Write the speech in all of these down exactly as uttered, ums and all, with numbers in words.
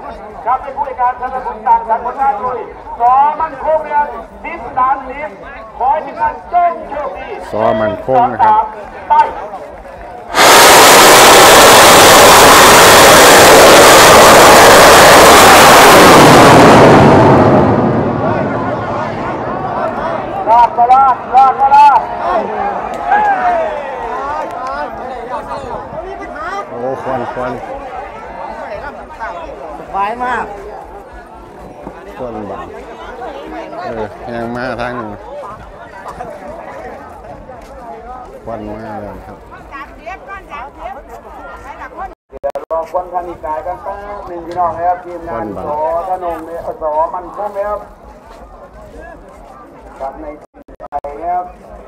ครับเป็นผู้ในการสนับสนุนต่างสังคมด้านด้วยสอมันคงเนี่ยสิบสามสิบขอให้ทีมงานจงโชคดีสอมันคงนะครับไปลาดมาลาดลาดมาลาดโอ้ควันควันสบายมากควันบางเออยังมาทางหนึ่งควันมาแล้วครับเดี๋ยวรอคนทางอีกกายกันแป๊บนึงพี่น้องนะครับทีมงานสอธนงเนี่ยสอมันคงนะครับกับในไทยนะครับ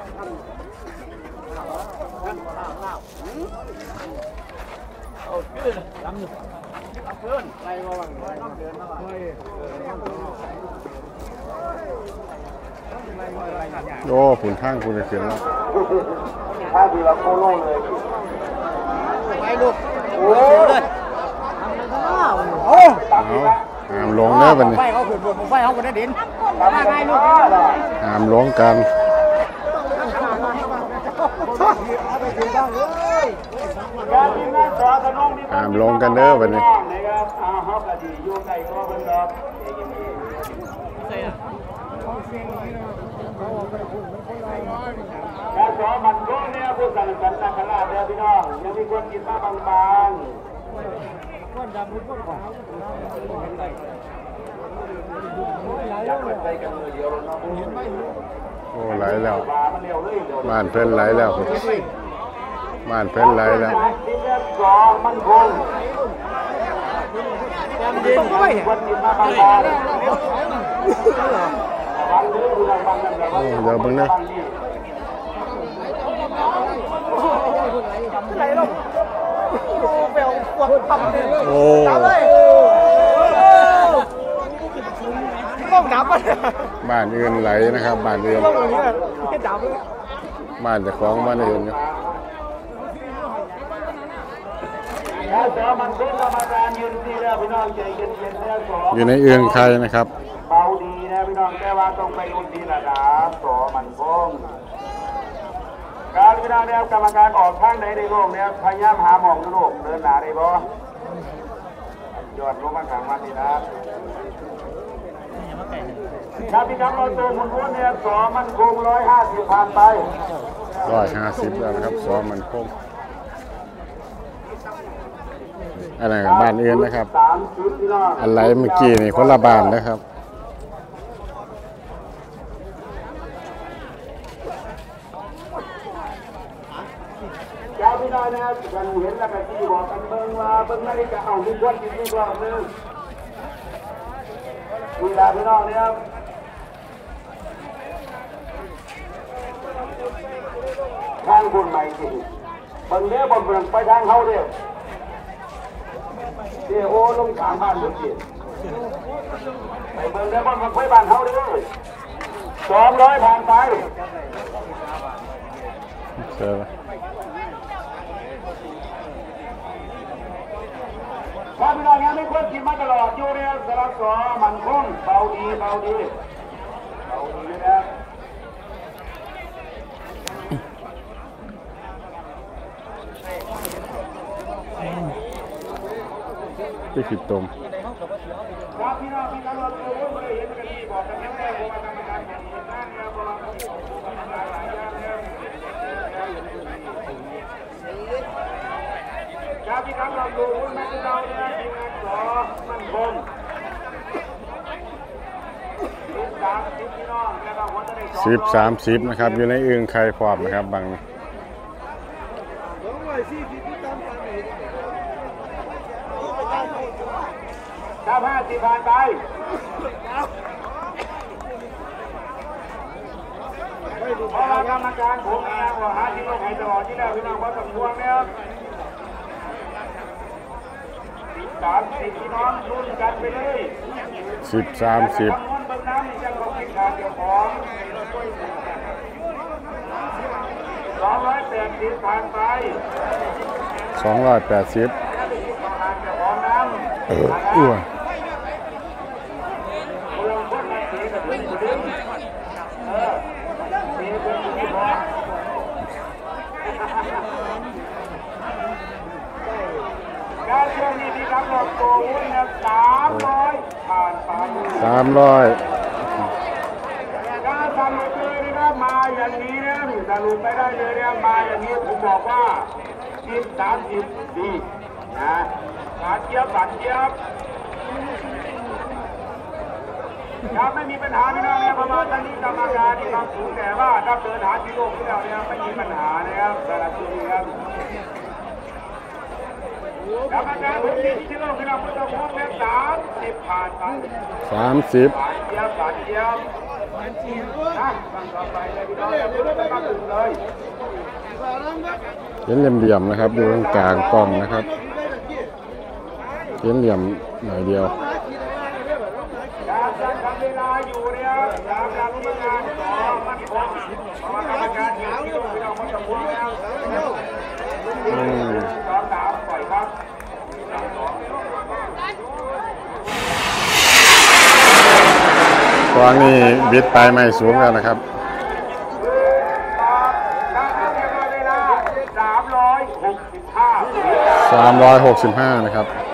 โอ้ฝุ่นทางฝุ่นจะเขียนแล้วถ้าดีเราโคโล่เลยไปลูกโอ้เลยโอ้หามลงเนื้อบันนี้ไฟเขาขืนบนไฟเขาบนได้ดินมาไงลูกหามลงกันหามลงกันเด้อบันนี้การสอมันก็เนี่ยผู้สั่งสรรค์นาคราชเด้อพี่น้องยังมีคนกินมาบางๆก้อนดำก้อนขาวอยากไปกันเลยเดียวเนาะโอ้ไหลแล้วบ้านเพิ่นไหลแล้วบ้านเพิ่นไหลแล้วสอมันคงคนกินมาบางๆโอ้เดี๋ยวเบิ่งนะโอ้บ้านอื่นไหลนะครับบ้านอื่นบ้านจะคล้องบ้านอื่นอยู่ในเอื้องไข่นะครับเบาดีนะพี่น้องแต่ว่าต้องไปอุ่นดีระดับสอมันคงการพิจารณากรรมการออกทางไหนในโลกเนี่ยพยายามหาหมองในโลกเดินหนาได้บ่ยอดลงมาขังมาดีนะการพิจารณาตัวมุนวนเนี่ยสอมันคงร้อยห้าสิบผ่านไปร้อยห้าสิบแล้วนะครับสอมันคงอะไรกับบ้านอื่นนะครับอะไรเมื่อกี้นี่คนละบ้านนะครับเจ้าพี่น้อยนะครับกันเห็นแล้วก็ที่บอกกันเบิ่งว่าเบิ่งนาฬิกาเอาทุกคนกินทุกรอบนึงเวลาพี่น้องนะครับทางคนใหม่จริงเบิ่งเนี้ยบ่เบิ่งไปทางเขาเด้อเดี๋ยวโอ้ลงทางบ้านเมื่อกี้ไปเบิ่งเนี้ยบ่เบิ่งไปบ้านเขาเด้อสองร้อยผ่านไปเจอถ้าพี่น้องยังไม่ควรกินมาตลอดอยู่เนี่ยสลับสอมันคงเบาดีเบาดีเบาดีนะที่ขีดตมครับพี่น้องพี่น้องเราดูว่าเห็นกันดีบอกกันแน่ๆว่ากรรมการแข่งขันนั่งนะบอกหลายอย่างเนี่ยครับพี่น้องเราดูว่าเราเนี่ยทีมงานสอมันคงสิบสามสิบนะครับอยู่ในเอื้องไข่พร้อมนะครับบางถ้าห้าสิบผ่านไปเพราะว่ากรรมการผมนะว่าหาที่โลกให้ตลอดที่แล้วพี่น้องว่าสมควรเนี่ยสิบสามสิบพี่น้องรุ่นกันไปเลยสิบสามสิบสองร้อยแปดสิบผ่านไปสองร้อยแปดสิบเอออ้วนช่วงนี้ที่กำลังโตวุ้นเนี่ยสามร้อยผ่านไปสามร้อยการสรุปเลยนะครับมาอย่างนี้นะสรุปไปได้เลยเนี่ยมาอย่างนี้ผมบอกว่าสิบสามสิบดีนะบาดเจ็บบาดเจ็บครับไม่มีปัญหาพี่น้องเนี่ยประมาณตอนนี้กรรมการที่ทำสูงแต่ว่าถ้าเดินหาที่โลกที่เราเนี่ยไม่มีปัญหานะครับสารสุนีครับกรรมการผมที่ที่โลกที่เราพุทธคุณเนี่ยสามสิบผ่านไปสามสิบบาดเจ็บบาดเจ็บนะตั้งต่อไปเลยพี่น้องอย่าเพิ่งไปมาถึงเลยเห็นเหลี่ยมๆนะครับอยู่ตรงกลางกล้องนะครับเห็นเหลี่ยมหน่อยเดียวการจัดทำเวลาอยู่เนี่ยตามการรู้งานขอมันคงเพราะว่ากรรมการที่ที่โลกที่เราพุทธคุณแล้วอืมสองสามปล่อยครับตอนนี้บิดปลายไม้สูงแล้วนะครับเวลาสามร้อยหกสิบห้าสามร้อยหกสิบห้านะครับ